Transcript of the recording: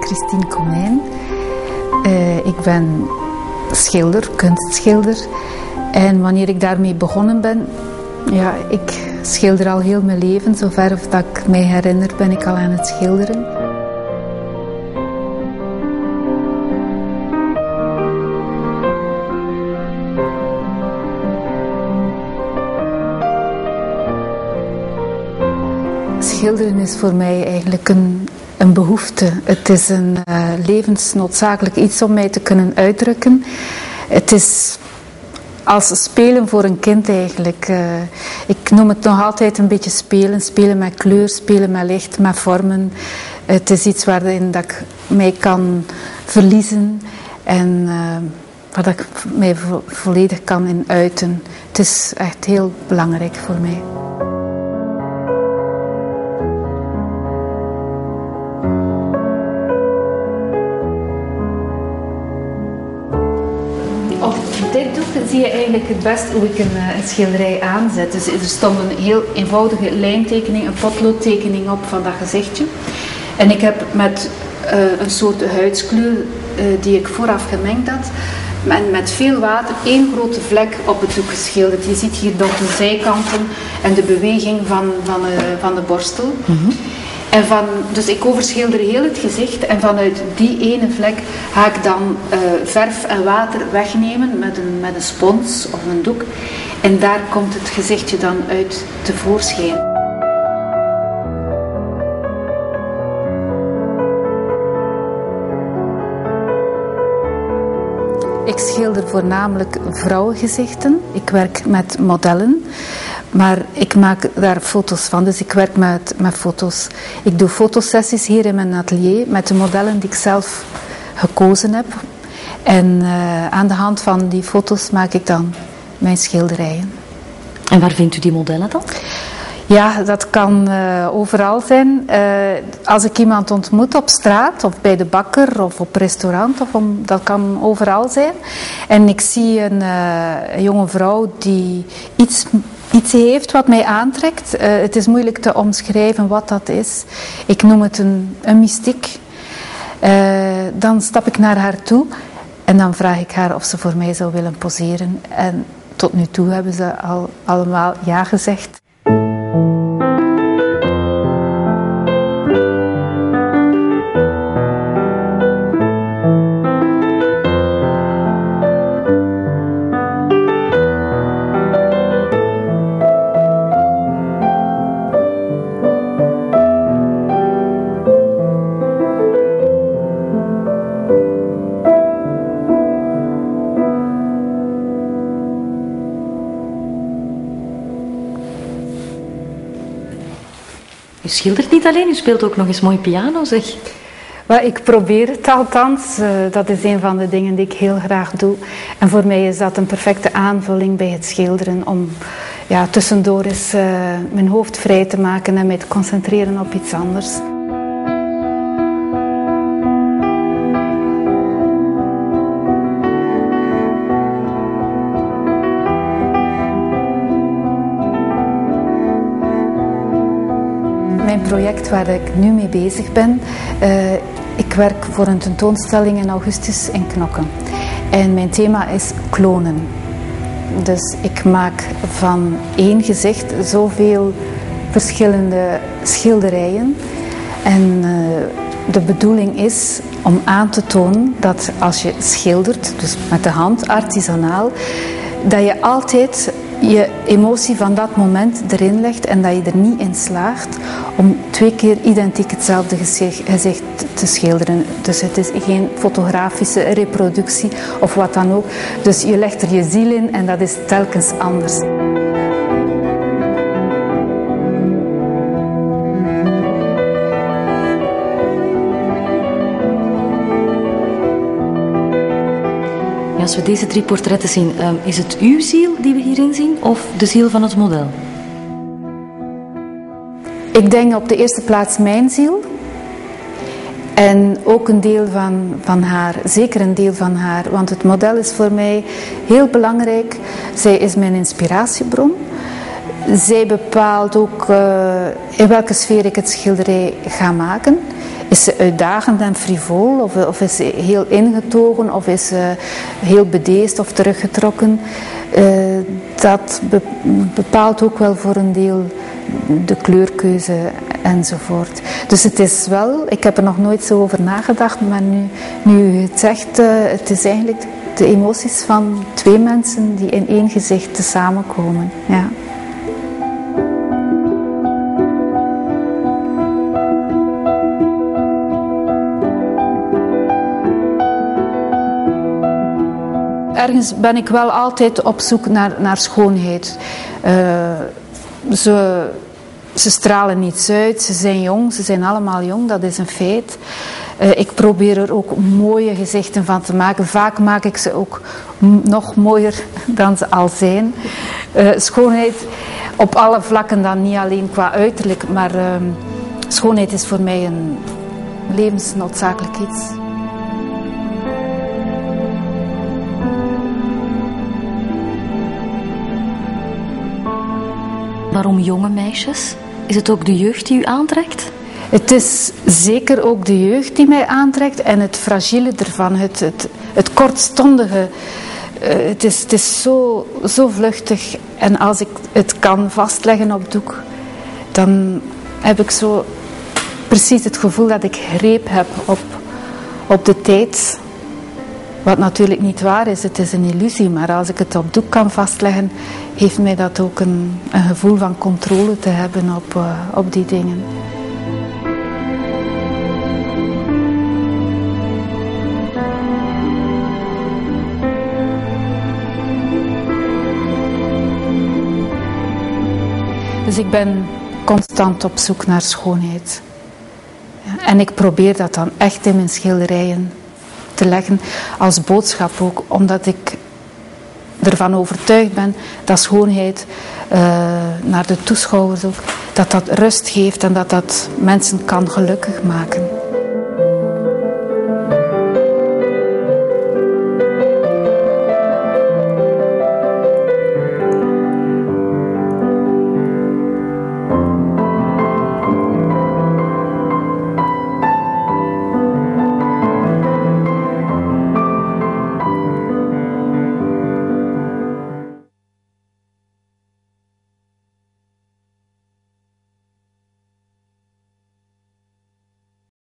Christine Comijn. Ik ben schilder, kunstschilder. En wanneer ik daarmee begonnen ben, ja, ik schilder al heel mijn leven. Zover of dat ik mij herinner, ben ik al aan het schilderen. Schilderen is voor mij eigenlijk een behoefte. Het is een levensnoodzakelijk iets om mij te kunnen uitdrukken. Het is als spelen voor een kind eigenlijk. Ik noem het nog altijd een beetje spelen. Spelen met kleur, spelen met licht, met vormen. Het is iets waarin dat ik mij kan verliezen en waar dat ik mij volledig kan in uiten. Het is echt heel belangrijk voor mij. Op dit doek zie je eigenlijk het best hoe ik een schilderij aanzet. Dus er stond een heel eenvoudige lijntekening, een potloodtekening op van dat gezichtje. En ik heb met een soort huidskleur die ik vooraf gemengd had, met veel water één grote vlek op het doek geschilderd. Je ziet hier nog de zijkanten en de beweging van de borstel. Mm-hmm. En dus ik overschilder heel het gezicht en vanuit die ene vlek ga ik dan verf en water wegnemen met een spons of een doek. En daar komt het gezichtje dan uit tevoorschijn. Ik schilder voornamelijk vrouwengezichten. Ik werk met modellen. Maar ik maak daar foto's van, dus ik werk met foto's. Ik doe fotosessies hier in mijn atelier met de modellen die ik zelf gekozen heb. En aan de hand van die foto's maak ik dan mijn schilderijen. En waar vindt u die modellen dan? Ja, dat kan overal zijn. Als ik iemand ontmoet op straat of bij de bakker of op restaurant, dat kan overal zijn. En ik zie een jonge vrouw die iets heeft wat mij aantrekt. Het is moeilijk te omschrijven wat dat is. Ik noem het een mystiek. Dan stap ik naar haar toe en dan vraag ik haar of ze voor mij zou willen poseren. En tot nu toe hebben ze allemaal ja gezegd. U schildert niet alleen, u speelt ook nog eens mooi piano, zeg. Maar ik probeer het althans. Dat is een van de dingen die ik heel graag doe. En voor mij is dat een perfecte aanvulling bij het schilderen. Om tussendoor eens mijn hoofd vrij te maken en mij te concentreren op iets anders. Mijn project waar ik nu mee bezig ben, ik werk voor een tentoonstelling in augustus in Knokke. En mijn thema is klonen. Dus ik maak van één gezicht zoveel verschillende schilderijen. En de bedoeling is om aan te tonen dat als je schildert, dus met de hand, artisanaal, dat je altijd je emotie van dat moment erin legt en dat je er niet in slaagt om 2 keer identiek hetzelfde gezicht te schilderen. Dus het is geen fotografische reproductie of wat dan ook. Dus je legt er je ziel in en dat is telkens anders. Als we deze 3 portretten zien, is het uw ziel die we hierin zien of de ziel van het model? Ik denk op de eerste plaats mijn ziel. En ook een deel van haar, zeker een deel van haar. Want het model is voor mij heel belangrijk. Zij is mijn inspiratiebron. Zij bepaalt ook in welke sfeer ik het schilderij ga maken. Is ze uitdagend en frivol, of is ze heel ingetogen, of is ze heel bedeesd of teruggetrokken? Dat bepaalt ook wel voor een deel de kleurkeuze enzovoort. Dus het is wel, ik heb er nog nooit zo over nagedacht, maar nu u het zegt, het is eigenlijk de emoties van twee mensen die in één gezicht te samenkomen. Ja. Ergens ben ik wel altijd op zoek naar schoonheid. Ze stralen niets uit, ze zijn jong, ze zijn allemaal jong, dat is een feit. Ik probeer er ook mooie gezichten van te maken. Vaak maak ik ze ook nog mooier dan ze al zijn. Schoonheid op alle vlakken dan, niet alleen qua uiterlijk, maar schoonheid is voor mij een levensnoodzakelijk iets. Waarom jonge meisjes? Is het ook de jeugd die u aantrekt? Het is zeker ook de jeugd die mij aantrekt en het fragiele ervan, het kortstondige. Het is zo vluchtig en als ik het kan vastleggen op doek, dan heb ik zo precies het gevoel dat ik greep heb op de tijd. Wat natuurlijk niet waar is, het is een illusie, maar als ik het op doek kan vastleggen, heeft mij dat ook een gevoel van controle te hebben op die dingen. Dus ik ben constant op zoek naar schoonheid. Ja, en ik probeer dat dan echt in mijn schilderijen te leggen, als boodschap ook, omdat ik ervan overtuigd ben dat schoonheid naar de toeschouwers ook, dat rust geeft en dat mensen kan gelukkig maken.